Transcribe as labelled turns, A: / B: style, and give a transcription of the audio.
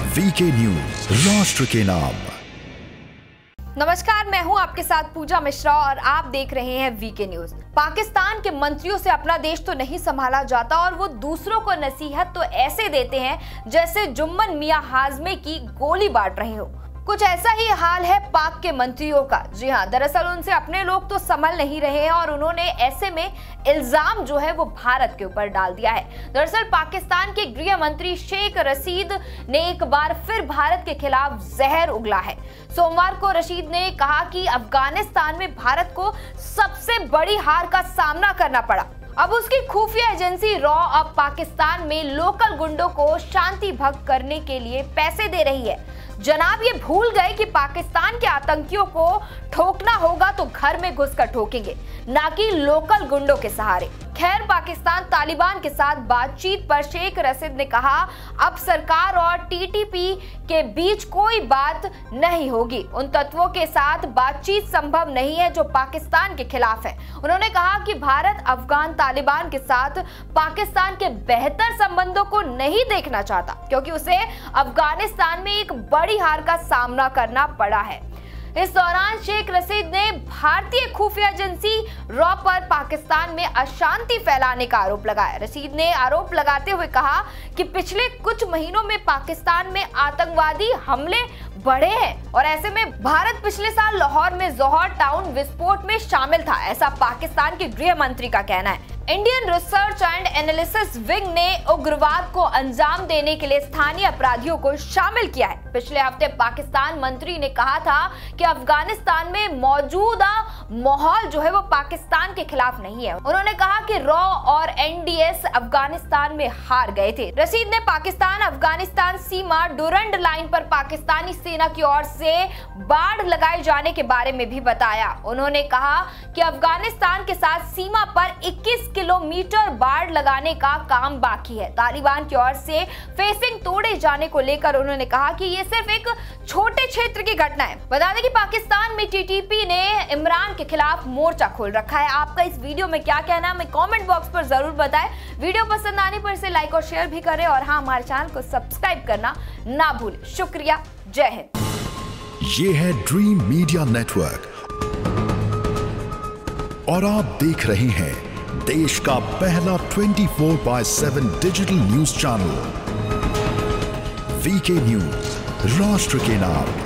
A: VK news, राष्ट्र के नाम।
B: नमस्कार, मैं हूं आपके साथ पूजा मिश्रा और आप देख रहे हैं वीके न्यूज। पाकिस्तान के मंत्रियों से अपना देश तो नहीं संभाला जाता और वो दूसरों को नसीहत तो ऐसे देते हैं जैसे जुम्मन मियां हाजमे की गोली बांट रहे हो। कुछ ऐसा ही हाल है पाक के मंत्रियों का। जी हाँ, दरअसल उनसे अपने लोग तो संभल नहीं रहे हैं और उन्होंने ऐसे में इल्जाम जो है वो भारत के ऊपर डाल दिया है। दरअसल पाकिस्तान के गृह मंत्री शेख रशीद ने एक बार फिर भारत के खिलाफ जहर उगला है। सोमवार को रशीद ने कहा कि अफगानिस्तान में भारत को सबसे बड़ी हार का सामना करना पड़ा। अब उसकी खुफिया एजेंसी रॉ अब पाकिस्तान में लोकल गुंडों को शांति भंग करने के लिए पैसे दे रही है। जनाब, ये भूल गए कि पाकिस्तान के आतंकियों को ठोकना होगा तो घर में घुसकर ठोकेंगे, ना कि लोकल गुंडों के सहारे। खैर, पाकिस्तान तालिबान के साथ बातचीत पर शेख रशीद ने कहा अब सरकार और टीटीपी के बीच कोई बात नहीं होगी। उन तत्वों के साथ बातचीत संभव नहीं है जो पाकिस्तान के खिलाफ है। उन्होंने कहा कि भारत अफगान तालिबान के साथ पाकिस्तान के बेहतर संबंधों को नहीं देखना चाहता, क्योंकि उसे अफगानिस्तान में एक बड़ी हार का सामना करना पड़ा है। इस दौरान शेख रशीद ने भारतीय खुफिया एजेंसी रॉ पर पाकिस्तान में अशांति फैलाने का आरोप लगाया। रशीद ने आरोप लगाते हुए कहा कि पिछले कुछ महीनों में पाकिस्तान में आतंकवादी हमले बढ़े हैं और ऐसे में भारत पिछले साल लाहौर में जौहर टाउन विस्फोट में शामिल था, ऐसा पाकिस्तान के गृह मंत्री का कहना है। Indian Research and Analysis Wing ने उग्रवाद को अंजाम देने के लिए स्थानीय अपराधियों को शामिल किया है। पिछले हफ्ते पाकिस्तान मंत्री ने कहा था कि अफगानिस्तान में मौजूदा माहौल जो है वो पाकिस्तान के खिलाफ नहीं है। उन्होंने कहा कि रॉ और एनडीएस अफगानिस्तान में हार गए थे। रशीद ने पाकिस्तान अफगानिस्तान सीमा डुरंड लाइन पर पाकिस्तानी सेना की ओर से बाढ़ लगाए जाने के बारे में भी बताया। उन्होंने कहा कि अफगानिस्तान के साथ सीमा पर 21 किलोमीटर बाढ़ लगाने का काम बाकी है। तालिबान की ओर से फेंसिंग तोड़े जाने को लेकर उन्होंने कहा कि ये सिर्फ एक छोटे क्षेत्र की घटना है। बता दें कि पाकिस्तान में टीटीपी ने इमरान के खिलाफ मोर्चा खोल रखा है। आपका इस वीडियो में क्या कहना है, हमें कमेंट बॉक्स पर जरूर बताएं। वीडियो पसंद आने पर इसे लाइक और शेयर भी करें और हाँ, हमारे चैनल को सब्सक्राइब करना ना भूलें। शुक्रिया, जय हिंद।
A: ये है ड्रीम मीडिया नेटवर्क और आप देख रहे हैं देश का पहला 24/7 digital news channel VK news, राष्ट्र के नाम।